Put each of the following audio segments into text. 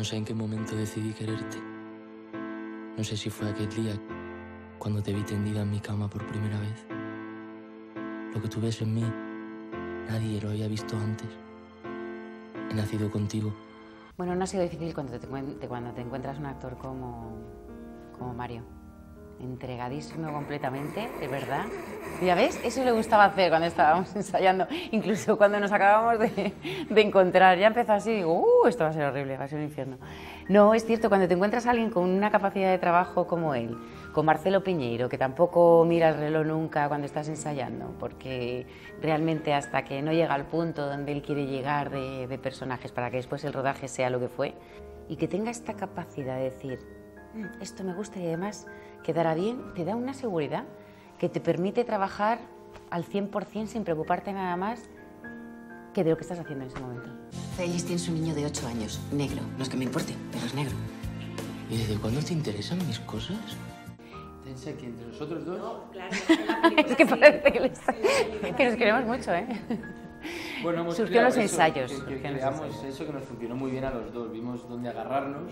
No sé en qué momento decidí quererte. No sé si fue aquel día cuando te vi tendida en mi cama por primera vez. Lo que tú ves en mí, nadie lo había visto antes. He nacido contigo. Bueno, no ha sido difícil cuando te encuentras un actor como Mario. Entregadísimo completamente, de verdad. Ya ves, eso le gustaba hacer cuando estábamos ensayando, incluso cuando nos acabamos de encontrar. Ya empezó así y digo, esto va a ser horrible, va a ser un infierno. No, es cierto, cuando te encuentras a alguien con una capacidad de trabajo como él, con Marcelo Piñeiro, que tampoco mira el reloj nunca cuando estás ensayando, porque realmente hasta que no llega al punto donde él quiere llegar de personajes para que después el rodaje sea lo que fue, y que tenga esta capacidad de decir, esto me gusta y además quedará bien, te da una seguridad que te permite trabajar al 100% sin preocuparte nada más que de lo que estás haciendo en ese momento. Félix tiene un niño de 8 años, negro. No es que me importe, pero es negro. ¿Y desde cuándo te interesan mis cosas? Piensa que entre nosotros dos... No, claro. Es que parece que nos queremos mucho, ¿eh? Bueno, hemos surgió creado los ensayos. Que creamos eso que nos funcionó muy bien a los dos. Vimos dónde agarrarnos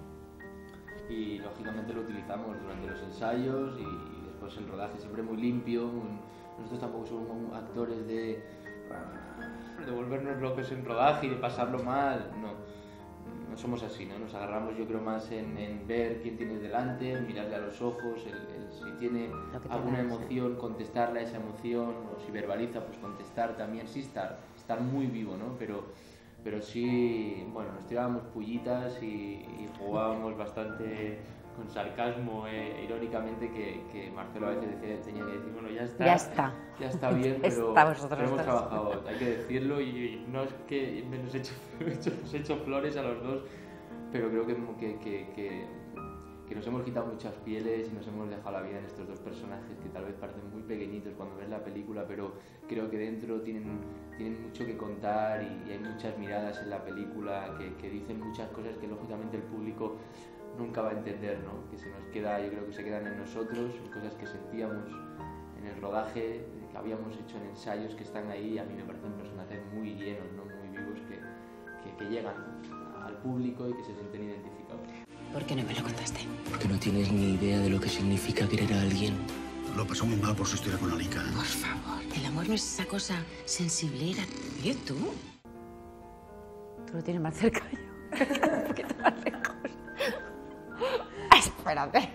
y lógicamente lo utilizamos durante los ensayos y después el rodaje siempre muy limpio. Nosotros tampoco somos actores de volvernos locos en rodaje y de pasarlo mal. No somos así, ¿no? Nos agarramos yo creo más en ver quién tienes delante, mirarle a los ojos, si tiene alguna emoción, contestarle a esa emoción, o si verbaliza, pues contestar también, sí estar muy vivo, ¿no? Pero sí, bueno, nos tirábamos pullitas y jugábamos bastante con sarcasmo, irónicamente, que Marcelo a veces tenía que decir, bueno, ya está bien, pero hemos trabajado, hay que decirlo, y no es que nos he hecho flores a los dos, pero creo que nos hemos quitado muchas pieles y nos hemos dejado la vida en estos dos personajes que tal vez parecen muy pequeñitos cuando ves la película, pero creo que dentro tienen mucho que contar y hay muchas miradas en la película que dicen muchas cosas que lógicamente el público nunca va a entender, ¿no? Que se nos queda, yo creo que se quedan en nosotros, cosas que sentíamos en el rodaje, que habíamos hecho en ensayos, que están ahí, y a mí me parecen personajes muy llenos, ¿no? Muy vivos, que llegan al público y que se sienten identificados. ¿Por qué no me lo contaste? Porque no tienes ni idea de lo que significa querer a alguien. Lo pasó muy mal por su historia con Alica. Por favor, el amor no es esa cosa sensiblera. ¿Y tú? Tú lo tienes más cerca yo. Un poquito más lejos. Espérate.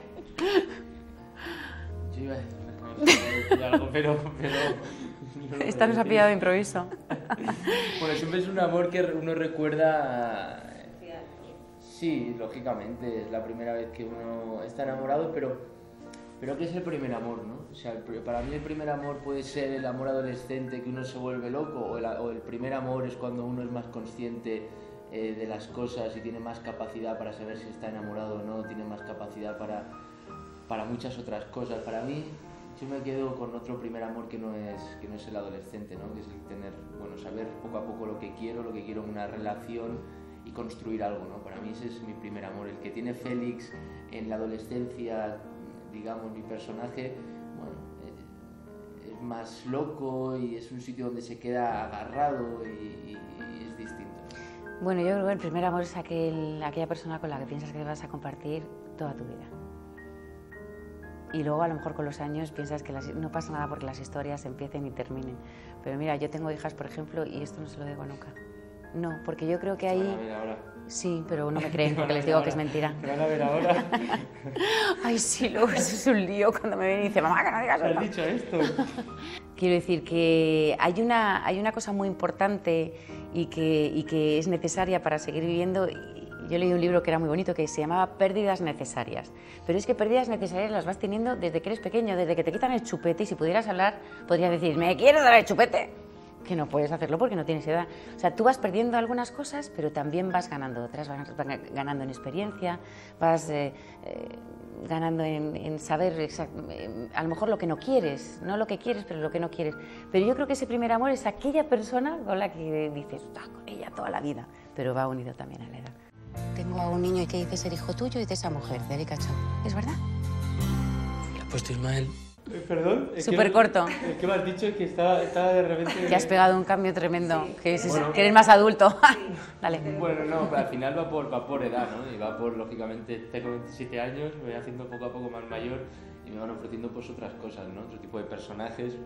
Yo iba a decir algo, pero Esta nos ha pillado de improviso. Bueno, siempre es un amor que uno recuerda. Sí, lógicamente, es la primera vez que uno está enamorado, pero ¿qué es el primer amor, no? O sea, para mí el primer amor puede ser el amor adolescente, que uno se vuelve loco, o el primer amor es cuando uno es más consciente de las cosas y tiene más capacidad para saber si está enamorado o no, tiene más capacidad para muchas otras cosas. Para mí, yo me quedo con otro primer amor que no es el adolescente, ¿no? Que es el tener, bueno, saber poco a poco lo que quiero en una relación y construir algo, ¿no? Para mí ese es mi primer amor. El que tiene Félix en la adolescencia, digamos, mi personaje, bueno, es más loco y es un sitio donde se queda agarrado y es distinto. Bueno, yo creo que el primer amor es aquella persona con la que piensas que vas a compartir toda tu vida. Y luego a lo mejor con los años piensas que no pasa nada porque las historias empiecen y terminen. Pero mira, yo tengo hijas, por ejemplo, y esto no se lo digo nunca. No, porque yo creo que ahí... ¿Te van a ver ahora? Sí, pero no me creen porque les digo que es mentira. ¿Te van a ver ahora? Ay, sí, luego eso es un lío cuando me ven y dicen, mamá, que no digas eso. ¿Has dicho esto? Quiero decir que hay una cosa muy importante y que es necesaria para seguir viviendo. Yo leí un libro que era muy bonito que se llamaba Pérdidas necesarias. Pero es que pérdidas necesarias las vas teniendo desde que eres pequeño, desde que te quitan el chupete, y si pudieras hablar, podrías decir, ¿me quieres dar el chupete? Que no puedes hacerlo porque no tienes edad. O sea, tú vas perdiendo algunas cosas, pero también vas ganando otras, vas ganando en experiencia, vas ganando en saber a lo mejor lo que no quieres, no lo que quieres, pero lo que no quieres. Pero yo creo que ese primer amor es aquella persona con la que dices, con ella toda la vida, pero va unido también a la edad. Tengo a un niño que dice ser hijo tuyo y de esa mujer, de Erika Chau. ¿Es verdad? Le ha puesto Ismael. Perdón. Súper corto. Es que me has dicho que estaba de repente... Que has pegado un cambio tremendo, Sí. que, Bueno. que eres más adulto. Dale. Bueno, no, pero al final va por edad, ¿no? Y va por, lógicamente, tengo 27 años, me voy haciendo poco a poco más mayor y me van ofreciendo pues otras cosas, ¿no? Otro tipo de personajes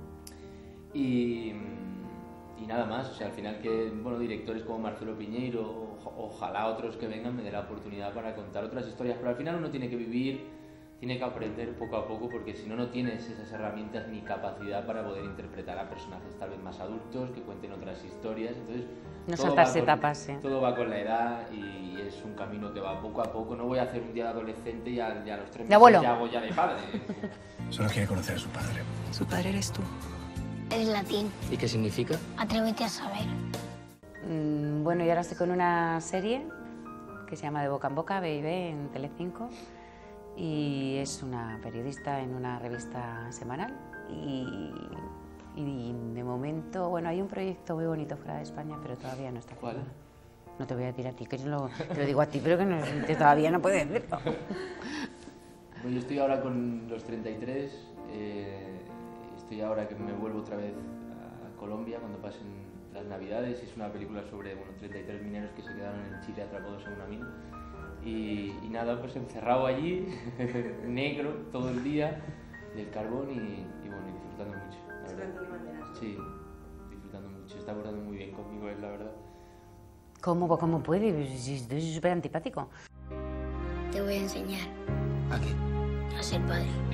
y nada más. O sea, al final que, bueno, directores como Marcelo Piñeiro, ojalá otros que vengan me den la oportunidad para contar otras historias, pero al final uno tiene que vivir, tiene que aprender poco a poco, porque si no, no tienes esas herramientas ni capacidad para poder interpretar a personajes tal vez más adultos, que cuenten otras historias. Entonces, No todo saltarse va con- etapas, sí. Todo va con la edad y es un camino que va poco a poco. No voy a hacer un día de adolescente y a los 3 De abuelo. meses ya hago ya de padre. Solo quiere conocer a su padre. Su padre eres tú. Es latín. ¿Y qué significa? Atrévete a saber. Bueno, y ahora estoy con una serie que se llama De boca en boca, B&B, en Telecinco. Y es una periodista en una revista semanal. Y de momento, bueno, hay un proyecto muy bonito fuera de España, pero todavía no está ¿Cuál? firmado. No te voy a decir a ti, que te lo digo a ti, pero que todavía no puedes decirlo. Bueno, yo estoy ahora con los 33, estoy ahora que me vuelvo otra vez a Colombia cuando pasen las Navidades. Es una película sobre 33 mineros que se quedaron en Chile atrapados en una mina. Y nada, pues encerrado allí, negro, todo el día, del carbón y bueno, disfrutando mucho, la verdad. Sí, disfrutando mucho, está abordando muy bien conmigo él, la verdad. ¿Cómo puede? Si estoy súper antipático. Te voy a enseñar ¿A qué? a ser padre.